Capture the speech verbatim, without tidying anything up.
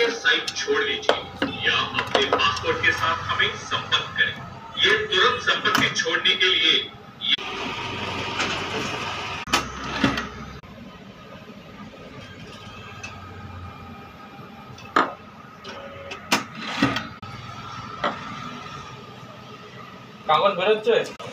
कृपया साइट छोड़ लीजिए या अपने पासवर्ड के साथ हमें संपर्क करें। ये तुरंत संपत्ति छोड़ने के लिए कागज भरायचं